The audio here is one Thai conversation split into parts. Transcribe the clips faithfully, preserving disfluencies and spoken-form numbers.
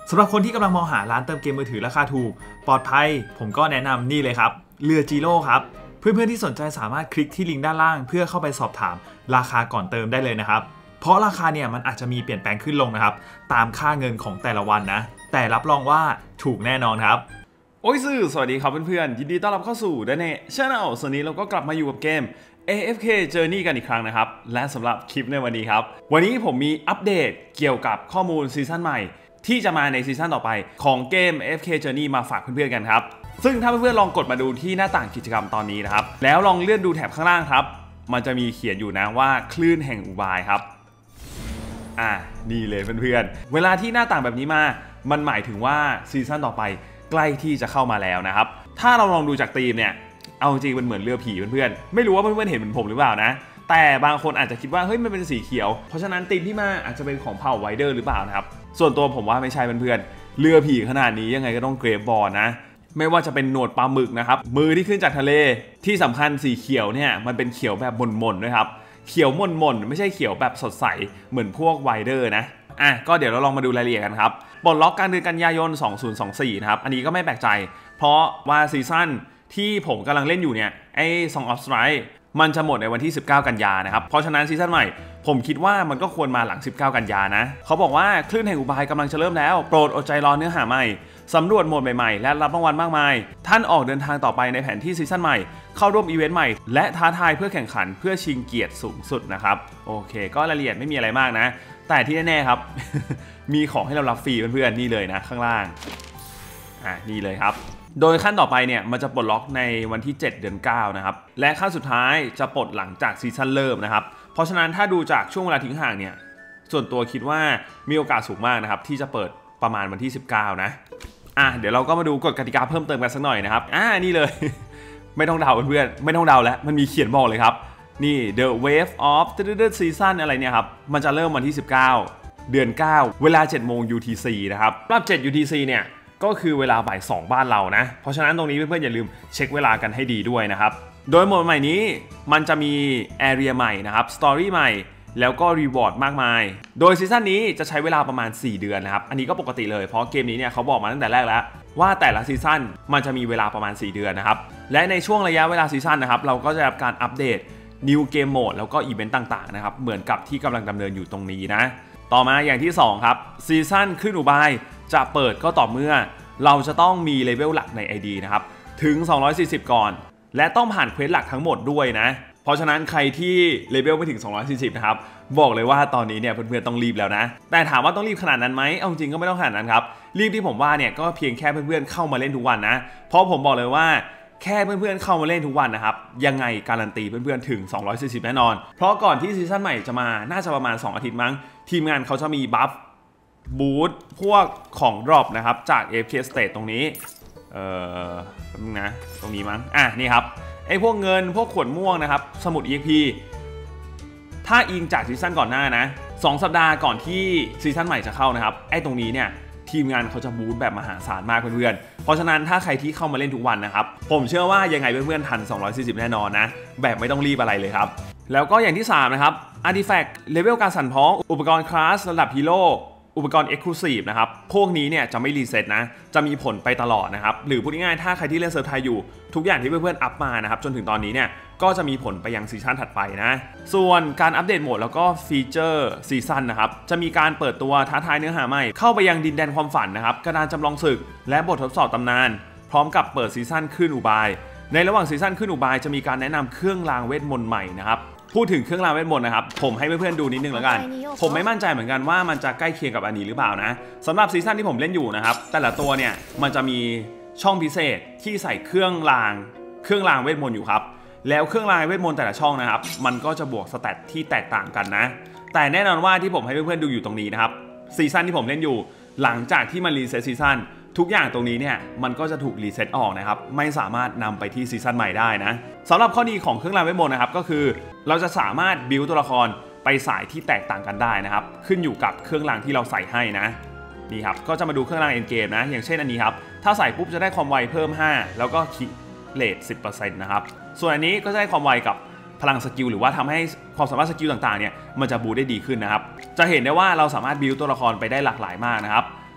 สำหรับคนที่กำลังมองหาร้านเติมเกมมือถือราคาถูกปลอดภัยผมก็แนะนำนี่เลยครับเรือจีโร่ครับเพื่อนๆที่สนใจสามารถคลิกที่ลิงก์ด้านล่างเพื่อเข้าไปสอบถามราคาก่อนเติมได้เลยนะครับเพราะราคาเนี่ยมันอาจจะมีเปลี่ยนแปลงขึ้นลงนะครับตามค่าเงินของแต่ละวันนะแต่รับรองว่าถูกแน่นอนครับโอ้ยสื่อสวัสดีครับเพื่อนๆยินดีต้อนรับเข้าสู่ไดเน่ชาแนลส่วนนี้เราก็กลับมาอยู่กับเกม เอ เอฟ เค Journey กันอีกครั้งนะครับและสำหรับคลิปในวันนี้ครับวันนี้ผมมีอัปเดตเกี่ยวกับข้อมูลซีซั่นใหม่ที่จะมาในซีซั่นต่อไปของเกม เอ เอฟ เค Journey มาฝากเพื่อนๆกันครับซึ่งถ้าเพื่อนๆลองกดมาดูที่หน้าต่างกิจกรรมตอนนี้นะครับแล้วลองเลื่อนดูแถบข้างล่างครับมันจะมีเขียนอยู่นะว่าคลื่นแห่งอุบายครับอ่านี่เลยเพื่อนๆเวลาที่หน้าต่างแบบนี้มามันหมายถึงว่าซีซั่นต่อไปใกล้ที่จะเข้ามาแล้วนะครับถ้าเราลองดูจากธีมเนี่ยเอาจริงมันเหมือนเรือผีเพื่อนๆไม่รู้ว่าเพื่อนๆเห็นเหมือนผมหรือเปล่านะแต่บางคนอาจจะคิดว่าเฮ้ยมันเป็นสีเขียวเพราะฉะนั้นธีมที่มาอาจจะเป็นของเผ่าไวเดอร์หรือเปล่านะครับส่วนตัวผมว่าไม่ใช่เพื่อนๆเรือผีขนาดนี้ยังไงก็ต้องเกรฟบอลนะไม่ว่าจะเป็นหนวดปลาหมึกนะครับมือที่ขึ้นจากทะเลที่สำคัญสีเขียวเนี่ยมันเป็นเขียวแบบหม่นๆด้วยครับเขียวหม่นๆไม่ใช่เขียวแบบสดใสเหมือนพวกไวเดอร์นะอ่ะก็เดี๋ยวเราลองมาดูรายละเอียดกันครับปลดล็อกการเดือนกันยายนสองพันยี่สิบสี่นะครับอันนี้ก็ไม่แปลกใจเพราะว่าซีซั่นที่ผมกำลังเล่นอยู่เนี่ยไอ้ Song of Strike มันจะหมดในวันที่สิบเก้ากันยานะครับเพราะฉะนั้นซีซั่นใหม่ผมคิดว่ามันก็ควรมาหลังสิบเก้ากันยานะเขาบอกว่าคลื่นแห่งอุบายกำลังจะเริ่มแล้วโปรดอดใจรอเนื้อหาใหม่สำรวจโหมดใหม่ๆและรับรางวัลมากมายท่านออกเดินทางต่อไปในแผนที่ซีซั่นใหม่เข้าร่วมอีเวนต์ใหม่และท้าทายเพื่อแข่งขันเพื่อชิงเกียรติสูงสุดนะครับโอเคก็รายละเอียดไม่มีอะไรมากนะแต่ที่แน่ๆครับ มีของให้เรารับฟรีเพื่อนๆนี่เลยนะข้างล่างอ่ะนี่เลยครับโดยขั้นต่อไปเนี่ยมันจะปลดล็อกในวันที่เจ็ดเดือนเก้านะครับและขั้นสุดท้ายจะปลดหลังจากซีซั่นเริ่มนะครับเพราะฉะนั้นถ้าดูจากช่วงเวลาทิ้งห่างเนี่ยส่วนตัวคิดว่ามีโอกาสสูงมากนะครับที่จะเปิดประมาณวันที่สิบเก้านะอ่ะเดี๋ยวเราก็มาดูกฎกติกาเพิ่มเติมกันสักหน่อยนะครับอ่านี่เลย ไม่ต้องเดาเพื่อนๆไม่ต้องเดาแล้วมันมีเขียนบอกเลยครับนี่ The Wave of the Season อะไรเนี่ยครับมันจะเริ่มวันที่สิบเก้าเดือนเก้าเวลาเจ็ดโมง ยู ที ซี นะครับรอบเจ็ด ยู ที ซี เนี่ยก็คือเวลาบ่ายสองบ้านเรานะเพราะฉะนั้นตรงนี้เพื่อนๆอย่าลืมเช็คเวลากันให้ดีด้วยนะครับโดยโหมดใหม่นี้มันจะมี Area ใหม่นะครับ Story ใหม่แล้วก็ Reward มากมายโดยซีซั่นนี้จะใช้เวลาประมาณสี่เดือนนะครับอันนี้ก็ปกติเลยเพราะเกมนี้เนี่ยเขาบอกมาตั้งแต่แรกแล้วว่าแต่ละซีซั่นมันจะมีเวลาประมาณสี่เดือนนะครับและในช่วงระยะเวลาซีซั่นนะครับเราก็จะได้รับการอัปเดต New Game Mode แล้วก็อีเวนต์ต่างๆนะครับเหมือนกับที่กำลังดำเนินอยู่ตรงนี้นะต่อมาอย่างที่สองครับซีซั่นขึ้นอุบายจะเปิดก็ต่อเมื่อเราจะต้องมีเลเวลหลักใน ไอ ดี นะครับถึงสองร้อยสี่สิบก่อนและต้องผ่านเควสหลักทั้งหมดด้วยนะเพราะฉะนั้นใครที่เลเวลไม่ถึงสองร้อยสี่สิบนะครับบอกเลยว่าตอนนี้เนี่ยเพื่อนๆต้องรีบแล้วนะแต่ถามว่าต้องรีบขนาดนั้นไหมเอาจริงก็ไม่ต้องขนาดนั้นครับรีบที่ผมว่าเนี่ยก็เพียงแค่เพื่อนๆเข้ามาเล่นทุกวันนะเพราะผมบอกเลยว่าแค่เพื่อนๆเข้ามาเล่นทุกวันนะครับยังไงการันตีเพื่อนๆถึงสองร้อยสี่สิบแน่นอนเพราะก่อนที่ซีซั่นใหม่จะมาน่าจะประมาณสองอาทิตย์มั้งทีมงานเขาจะมีบัฟบูทพวกของดรอปนะครับจาก เอ เอฟ เค State ตรงนี้เอ่อนะตรงนี้มั้งอ่ะนี่ครับไอ้พวกเงินพวกขวดม่วงนะครับสมุด อี เอ็กซ์ พี ถ้าอิงจากซีซั่นก่อนหน้านะสองสัปดาห์ก่อนที่ซีซั่นใหม่จะเข้านะครับไอ้ตรงนี้เนี่ยทีมงานเขาจะบูทแบบมหาศาลมากเพื่อนๆเพราะฉะนั้นถ้าใครที่เข้ามาเล่นทุกวันนะครับผมเชื่อว่ายังไงเพื่อนๆทันสองร้อยสี่สิบแน่นอนนะแบบไม่ต้องรีบอะไรเลยครับแล้วก็อย่างที่สามนะครับ Artifact เลเวลการสั่นพ้องอุปกรณ์คลาสระดับฮีโร่อุปกรณ์ Exclusive นะครับพวกนี้เนี่ยจะไม่รีเซ็ตนะจะมีผลไปตลอดนะครับหรือพูดง่ายๆถ้าใครที่เล่นเซิร์ฟไทยอยู่ทุกอย่างที่เพื่อนๆอัพมานะครับจนถึงตอนนี้เนี่ยก็จะมีผลไปยังซีซั่นถัดไปนะส่วนการอัปเดตโหมดแล้วก็ฟีเจอร์ซีซั่นนะครับจะมีการเปิดตัวท้าทายเนื้อหาใหม่เข้าไปยังดินแดนความฝันนะครับกระดานจำลองศึกและบททดสอบตำนานพร้อมกับเปิดซีซั่นขึ้นอุบายในระหว่างซีซั่นขึ้นอุบายจะมีการแนะนำเครื่องรางเวทมนต์ใหม่นะครับพูดถึงเครื่องรางเวทมนต์นะครับผมให้เพื่อนๆดูนิดนึงแล้วกันผมไม่มั่นใจเหมือนกันว่ามันจะใกล้เคียงกับอันนี้หรือเปล่านะสำหรับซีซั่นที่ผมเล่นอยู่นะครับแต่ละตัวเนี่ยมันจะมีช่องพิเศษที่ใส่เครื่องรางเครื่องรางเวทมนต์อยู่ครับแล้วเครื่องรางเวทมนต์แต่ละช่องนะครับมันก็จะบวกสแตทที่แตกต่างกันนะแต่แน่นอนว่าที่ผมให้เพื่อนๆดูอยู่ตรงนี้นะครับซีซั่นที่ผมเล่นอยู่หลังจากที่มันรีเซ็ตซีซั่นทุกอย่างตรงนี้เนี่ยมันก็จะถูกรีเซ็ตออกนะครับไม่สามารถนำไปที่ซีซั่นใหม่ได้นะสำหรับข้อดีของเครื่องรางเวทมนต์นะครับก็คือเราจะสามารถบิวตัวละครไปสายที่แตกต่างกันได้นะครับขึ้นอยู่กับเครื่องรางที่เราใส่ให้นะนี่ครับก็จะมาดูเครื่องรางเอ็นเกมนะอย่างเช่นอันนี้ครับถ้าใส่ปุ๊บจะได้ความไวเพิ่มห้าแล้วก็คิเลท สิบเปอร์เซ็นต์ นะครับส่วนอันนี้ก็จะได้ความไวกับพลังสกิลหรือว่าทำให้ความสามารถสกิลต่างๆเนี่ยมันจะบูได้ดีขึ้นนะครับจะเห็นได้ว่าเราสามารถบิวตัวละครไปได้หลากหลายมากนะครับ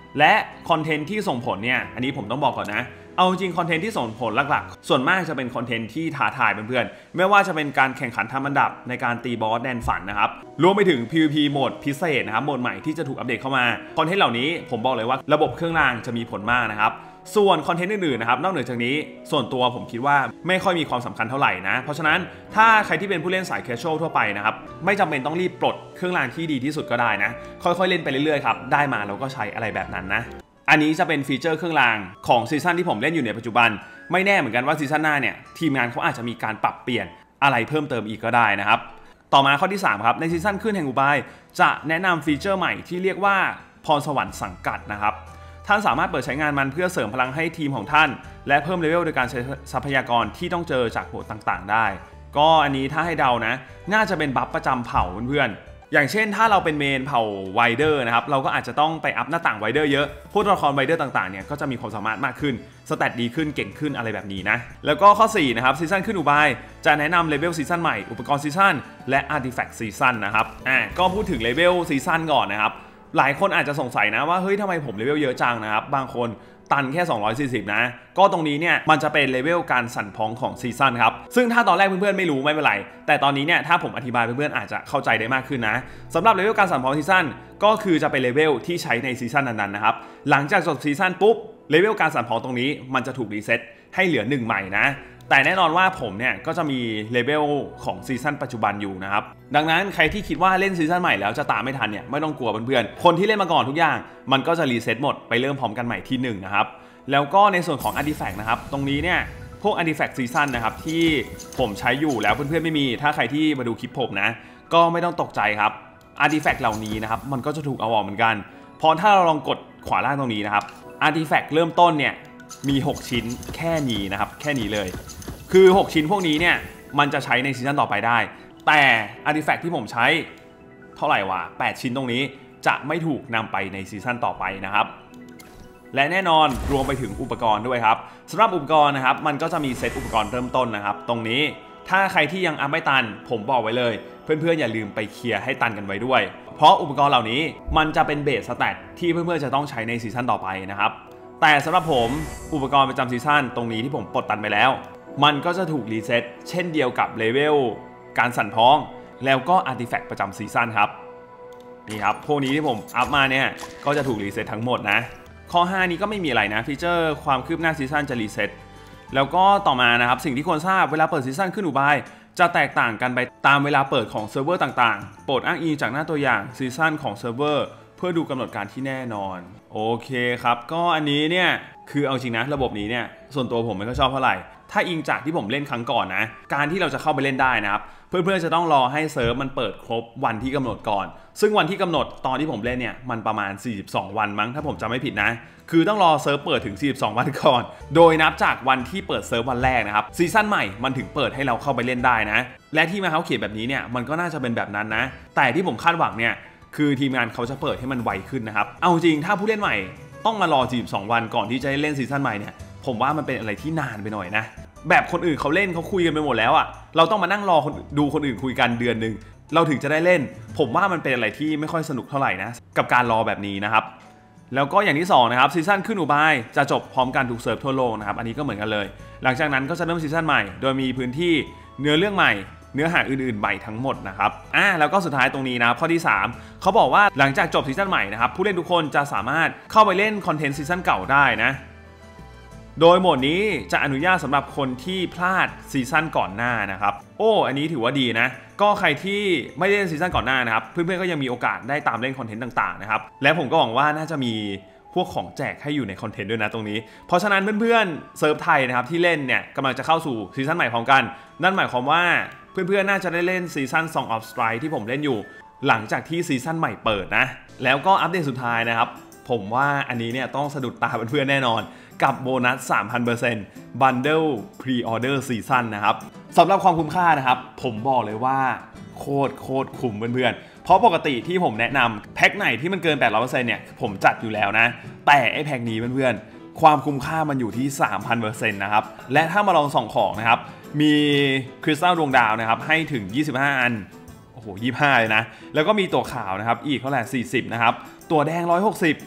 และคอนเทนต์ที่ส่งผลเนี่ยอันนี้ผมต้องบอกก่อนนะเอาจริงคอนเทนต์ที่ส่งผลหลักๆส่วนมากจะเป็นคอนเทนต์ที่ท้าทายเพื่อนๆไม่ว่าจะเป็นการแข่งขันทำอันดับในการตีบอสแดนฝันนะครับรวมไปถึง พี วี พี โหมดพิเศษนะครับโหมดใหม่ที่จะถูกอัปเดตเข้ามาคอนเทนต์เหล่านี้ผมบอกเลยว่าระบบเครื่องรางจะมีผลมากนะครับส่วนคอนเทนต์อื่นๆนะครับนอกเหนือจากนี้ส่วนตัวผมคิดว่าไม่ค่อยมีความสำคัญเท่าไหร่นะเพราะฉะนั้นถ้าใครที่เป็นผู้เล่นสายแคชชวลทั่วไปนะครับไม่จำเป็นต้องรีบปลดเครื่องรางที่ดีที่สุดก็ได้นะค่อยๆเล่นไปเรื่อยๆครับได้มาเราก็ใช้อะไรแบบนั้นนะอันนี้จะเป็นฟีเจอร์เครื่องรางของซีซั่นที่ผมเล่นอยู่ในปัจจุบันไม่แน่เหมือนกันว่าซีซั่นหน้าเนี่ยทีมงานเขาอาจจะมีการปรับเปลี่ยนอะไรเพิ่มเติมอีกก็ได้นะครับต่อมาข้อที่สามครับในซีซั่นขึ้นแห่งอุบายจะแนะนำฟีเจอร์ใหม่ที่เรียกว่าพรสวรรค์สังกัดนะครับท่านสามารถเปิดใช้งานมันเพื่อเสริมพลังให้ทีมของท่านและเพิ่มเลเวลโดยการใช้ทรัพยากรที่ต้องเจอจากโหมดต่างๆได้ก็อันนี้ถ้าให้เดานะน่าจะเป็นบัฟประจำเผ่าเพื่อนๆอย่างเช่นถ้าเราเป็นเมนเผ่าไวเดอร์นะครับเราก็อาจจะต้องไปอัพหน้าต่างไวเดอร์เยอะพวกตัวละครไวเดอร์ต่างๆเนี่ยก็จะมีความสามารถมากขึ้นสแตทดีขึ้นเก่งขึ้นอะไรแบบนี้นะแล้วก็ข้อสี่นะครับซีซั่นขึ้นอุบายจะแนะนำเลเวลซีซั่นใหม่อุปกรณ์ซีซั่นและอาร์ติแฟกต์ซีซั่นนะครับอ่าก็พูดถึงเลเวลซีซั่นก่อนนะครับหลายคนอาจจะสงสัยนะว่าเฮ้ยทำไมผมเลเวลเยอะจังนะครับบางคนตันแค่สองร้อยสี่สิบนะก็ตรงนี้เนี่ยมันจะเป็นเลเวลการสั่นพ้องของซีซั่นครับซึ่งถ้าตอนแรกเพื่อนๆไม่รู้ไม่เป็นไรแต่ตอนนี้เนี่ยถ้าผมอธิบายเพื่อนๆอาจจะเข้าใจได้มากขึ้นนะสำหรับเลเวลการสั่นพ้องซีซั่นก็คือจะเป็นเลเวลที่ใช้ในซีซั่นนั้นๆนะครับหลังจากจบซีซั่นปุ๊บเลเวลการสั่นพ้องตรงนี้มันจะถูกรีเซ็ตให้เหลือหนึ่งใหม่นะแต่แน่นอนว่าผมเนี่ยก็จะมีเลเวลของซีซั่นปัจจุบันอยู่นะครับดังนั้นใครที่คิดว่าเล่นซีซั่นใหม่แล้วจะตามไม่ทันเนี่ยไม่ต้องกลัวเพื่อนๆคนที่เล่นมาก่อนทุกอย่างมันก็จะรีเซ็ตหมดไปเริ่มพร้อมกันใหม่ที่หนึ่งนะครับแล้วก็ในส่วนของ Artifact นะครับตรงนี้เนี่ยพวก Artifact Season นะครับที่ผมใช้อยู่แล้วเพื่อนๆไม่มีถ้าใครที่มาดูคลิปผมนะก็ไม่ต้องตกใจครับ Artifact เหล่านี้นะครับมันก็จะถูกเอาออกเหมือนกันพอถ้าเราลองกดขวาล่างตรงนี้นะครับ Artifact เริ่มต้นเนี่ยมีหกชิ้นแค่นี้นะครับแค่นี้เลยคือหกชิ้นพวกนี้เนี่ยมันจะใช้ในซีซั่นต่อไปได้แต่ Artifact ที่ผมใช้เท่าไหร่วะแปดชิ้นตรงนี้จะไม่ถูกนำไปในซีซั่นต่อไปนะครับและแน่นอนรวมไปถึงอุปกรณ์ด้วยครับสำหรับอุปกรณ์นะครับมันก็จะมีเซตอุปกรณ์เริ่มต้นนะครับตรงนี้ถ้าใครที่ยังอัพไม่ตันผมบอกไว้เลยเพื่อนๆอย่าลืมไปเคลียร์ให้ตันกันไว้ด้วยเพราะอุปกรณ์เหล่านี้มันจะเป็นเบสสแตทที่เพื่อนๆจะต้องใช้ในซีซั่นต่อไปนะครับแต่สำหรับผมอุปกรณ์ประจำซีซั่นตรงนี้ที่ผมปลดตันไปแล้วมันก็จะถูกรีเซ็ตเช่นเดียวกับเลเวลการสั่นพ้องแล้วก็อาร์ติแฟกต์ประจำซีซั่นครับนี่ครับพวกนี้ที่ผมอัพมาเนี่ยก็จะถูกรีเซ็ตทั้งหมดนะข้อห้านี้ก็ไม่มีอะไรนะฟีเจอร์ความคืบหน้าซีซั่นจะรีเซ็ตแล้วก็ต่อมานะครับสิ่งที่ควรทราบเวลาเปิดซีซั่นขึ้นอุบายจะแตกต่างกันไปตามเวลาเปิดของเซิร์ฟเวอร์ต่างๆโปรดอ้างอิงจากหน้าตัวอย่างซีซั่นของเซิร์ฟเวอร์เพื่อดูกำหนดการที่แน่นอนโอเคครับก็อันนี้เนี่ยคือเอาจริงนะระบบนี้เนี่ยส่วนตัวผมไม่ค่อยชอบเท่าไหร่ถ้าอิงจากที่ผมเล่นครั้งก่อนนะการที่เราจะเข้าไปเล่นได้นะครับเพื่อนๆจะต้องรอให้เซิร์ฟมันเปิดครบวันที่กำหนดก่อนซึ่งวันที่กำหนดตอนที่ผมเล่นเนี่ยมันประมาณสี่สิบสองวันมั้งถ้าผมจำไม่ผิดนะคือต้องรอเซิร์ฟเปิดถึงสี่สิบสองวันก่อนโดยนับจากวันที่เปิดเซิร์ฟวันแรกนะครับซีซั่นใหม่มันถึงเปิดให้เราเข้าไปเล่นได้นะและที่มาเขาเขียนแบบนี้เนี่ยมันก็น่าจะเป็นแบบนั้นนะแต่ที่ผมคาดหวังเนี่ยคือทีมงานเขาจะเปิดให้มันไวขึ้นนะครับเอาจริงถ้าผู้เล่นใหม่ต้องมารอสี่สิบสองวันก่อนที่จะเล่นซีซั่นใหม่เนี่ยผมว่ามันเป็นอะไรที่นานไปหน่อยนะแบบคนอื่นเขาเล่นเขาคุยกันไปหมดแล้วอ่ะเราต้องมานั่งรอดูคนอื่นคุยกันเดือนหนึ่งเราถึงจะได้เล่นผมว่ามันเป็นอะไรที่ไม่ค่อยสนุกเท่าไหร่นะกับการรอแบบนี้นะครับแล้วก็อย่างที่สองนะครับซีซั่นขึ้นอุบายจะจบพร้อมกันทุกเซิร์ฟทั่วโลกนะครับอันนี้ก็เหมือนกันเลยหลังจากนั้นก็จะเริ่มซีซั่นใหม่โดยมีพื้นที่เนื้อเรื่องใหม่เนื้อหาอื่นๆใหม่ทั้งหมดนะครับอ่าแล้วก็สุดท้ายตรงนี้นะข้อที่สามเขาบอกว่าหลังจากจบซีซั่นใหม่นะครับผู้เล่นทุกคนจะสามารถเข้าไปเล่นคอนเทนต์ซีซั่นเก่าได้นะโดยโหมดนี้จะอนุญาตสำหรับคนที่พลาดซีซั่นก่อนหน้านะครับโอ้อันนี้ถือว่าดีนะก็ใครที่ไม่ได้เล่นซีซั่นก่อนหน้านะครับเพื่อนๆก็ยังมีโอกาสได้ตามเล่นคอนเทนต์ต่างๆนะครับและผมก็หวังว่าน่าจะมีพวกของแจกให้อยู่ในคอนเทนต์ด้วยนะตรงนี้เพราะฉะนั้นเพื่อนๆเซิร์ฟไทยนะครับที่เล่นเนี่ยกำลังจะเข้าสู่ซีซั่นใหม่พร้อมกันนั่นหมายความว่าเพื่อนๆน่าจะได้เล่นซีซั่น Song of Strike ที่ผมเล่นอยู่หลังจากที่ซีซั่นใหม่เปิดนะแล้วก็อัปเดตสุดท้ายนะครับผมว่าอันนี้เนี่ยต้องสะดุดตาเพื่อนๆแน่นอนกับโบนัส สามพันเปอร์เซ็นต์ Bundle Pre-Order Season นะครับสำหรับความคุ้มค่านะครับผมบอกเลยว่าโคตรโคตรคุ้มเพื่อนๆเพราะปกติที่ผมแนะนำแพ็คไหนที่มันเกิน แปดร้อยเปอร์เซ็นต์ เนี่ยผมจัดอยู่แล้วนะแต่ไอ้แพ็คนี้เพื่อนๆความคุ้มค่ามันอยู่ที่ สามพันเปอร์เซ็นต์ นะครับและถ้ามาลองส่องของนะครับมีคริสตัลดวงดาวนะครับให้ถึงยี่สิบห้าอันโอ้โหยี่สิบห้าเลยนะแล้วก็มีตัวขาวนะครับอีกเท่าไหร่สี่สิบนะครับตัวแดงหนึ่งร้อยหกสิบ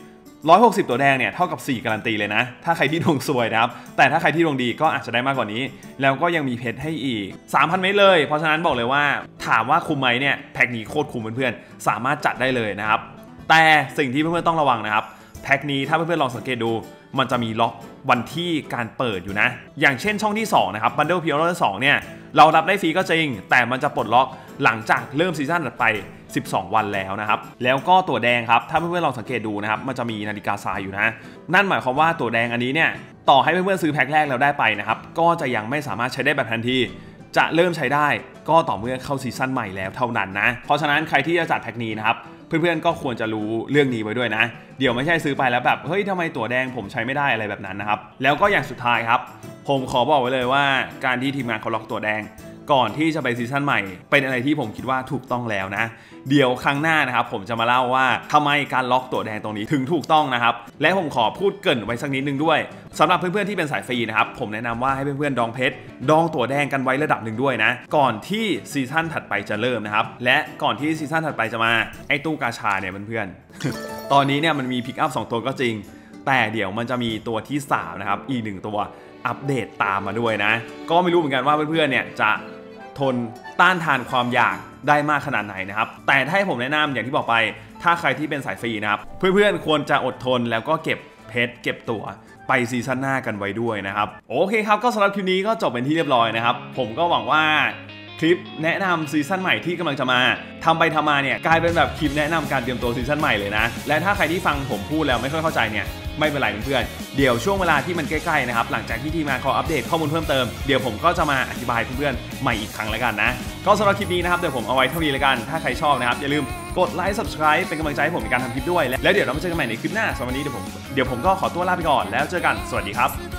ร้อยหกสิบตัวแดงเนี่ยเท่ากับสี่การันตีเลยนะถ้าใครที่ดวงซวยนะครับแต่ถ้าใครที่ดวงดีก็อาจจะได้มากกว่านี้แล้วก็ยังมีเพชรให้อีก สามพัน เม็ดเลยเพราะฉะนั้นบอกเลยว่าถามว่าคุ้มไหมเนี่ยแพ็คนี้โคตรคุ้มเพื่อนๆสามารถจัดได้เลยนะครับแต่สิ่งที่เพื่อนๆต้องระวังนะครับแพ็คนี้ถ้าเพื่อนๆลองสังเกตดูมันจะมีล็อกวันที่การเปิดอยู่นะอย่างเช่นช่องที่สองนะครับ Bundle Pre-Order สองเนี่ยเรารับได้ฟรีก็จริงแต่มันจะปลดล็อกหลังจากเริ่มซีซั่นถัดไปสิบสองวันแล้วนะครับแล้วก็ตัวแดงครับถ้าเพื่อนๆลองสังเกตดูนะครับมันจะมีนาฬิกาทรายอยู่นะนั่นหมายความว่าตัวแดงอันนี้เนี่ยต่อให้เพื่อนๆซื้อแพ็คแรกแล้วได้ไปนะครับก็จะยังไม่สามารถใช้ได้แบบทันทีจะเริ่มใช้ได้ก็ต่อเมื่อเข้าซีซั่นใหม่แล้วเท่านั้นนะเพราะฉะนั้นใครที่จะจัดแพ็คนี้นะครับเพื่อนๆก็ควรจะรู้เรื่องนี้ไว้ด้วยนะเดี๋ยวไม่ใช่ซื้อไปแล้วแบบเฮ้ยทำไมตั๋วแดงผมใช้ไม่ได้อะไรแบบนั้นนะครับแล้วก็อย่างสุดท้ายครับผมขอบอกไว้เลยว่าการที่ทีมงานเขาล็อกตั๋วแดงก่อนที่จะไปซีซั่นใหม่เป็นอะไรที่ผมคิดว่าถูกต้องแล้วนะเดี๋ยวครั้งหน้านะครับผมจะมาเล่าว่าทำไมการล็อกตั๋วแดงตรงนี้ถึงถูกต้องนะครับและผมขอพูดเกริ่นไว้สักนิดนึงด้วยสำหรับเพื่อนๆที่เป็นสายฟรีนะครับผมแนะนำว่าให้เพื่อนๆดองเพชรดองตั๋วแดงกันไว้ระดับหนึ่งด้วยนะก่อนที่ซีซั่นถัดไปจะเริ่มนะครับและก่อนที่ซีซั่นถัดไปจะมาไอ้ตู้กาชาเนี่ยเพื่อนๆ ตอนนี้เนี่ยมันมีพิกอัพสองตัวก็จริงแต่เดี๋ยวมันจะมีตัวที่สามนะครับอีกหนึ่งตัวอัปเดตตามมาด้วยนะก็ไม่รู้เหมือนกันว่าเพื่อนๆเนี่ยจะทนต้านทานความอยากได้มากขนาดไหนนะครับแต่ถ้าให้ผมแนะนำอย่างที่บอกไปถ้าใครที่เป็นสายฟรีนะครับเพื่อนๆควรจะอดทนแล้วก็เก็บเพชรเก็บตั๋วไปซีซั่นหน้ากันไว้ด้วยนะครับโอเคครับก็สำหรับคลิปนี้ก็จบเป็นที่เรียบร้อยนะครับผมก็หวังว่าคลิปแนะนำซีซั่นใหม่ที่กำลังจะมาทำไปทำมาเนี่ยกลายเป็นแบบคลิปแนะนำการเตรียมตัวซีซั่นใหม่เลยนะและถ้าใครที่ฟังผมพูดแล้วไม่ค่อยเข้าใจเนี่ยไม่เป็นไรเพื่อนๆเดี๋ยวช่วงเวลาที่มันใกล้ๆนะครับหลังจากที่ทีมงานเขาอัปเดตข้อมูลเพิ่มเติมเดี๋ยวผมก็จะมาอธิบายเพื่อนๆใหม่อีกครั้งแล้วกันนะก็สำหรับคลิปนี้นะครับเดี๋ยวผมเอาไว้เท่านี้แล้วกันถ้าใครชอบนะครับอย่าลืมกดไลค์ ซับสไครบ์ เป็นกำลังใจให้ผมในการทำคลิปด้วยแล้วเดี๋ยวเรามาเจอกันใหม่ในคลิปหน้าสำหรับวันนี้เดี๋ยวผมเดี๋ยวผมก็ขอตัวลาไปก่อนแล้วเจอกันสวัสดีครับ